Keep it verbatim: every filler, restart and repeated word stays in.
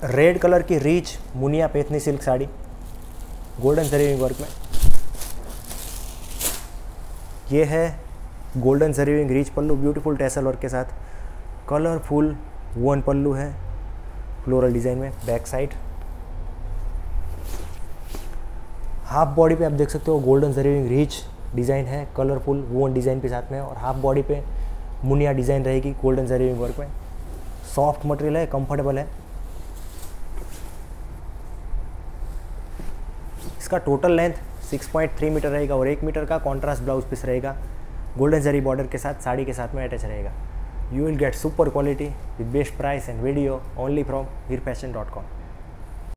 Red colour की rich Muniya Paithani silk sari golden zari work में। ये है golden zari rich pallu beautiful tassel work के साथ, कलरफुल वुवन पल्लू है फ्लोरल डिज़ाइन में। बैक साइड हाफ बॉडी पे आप देख सकते हो गोल्डन जरी रीच डिज़ाइन है, कलरफुल वुवन डिज़ाइन के साथ में, और हाफ बॉडी पे मुनिया डिज़ाइन रहेगी गोल्डन जरी वर्क में। सॉफ्ट मटेरियल है, कंफर्टेबल है। इसका total length six point three metre रहेगा और एक मीटर का कॉन्ट्रास्ट ब्लाउज पीस रहेगा। गोल्डन जरी बॉर्डर के साथ साड़ी के साथ में अटैच रहेगा। You will get super quality with best price and video only from Veer fashion dot com.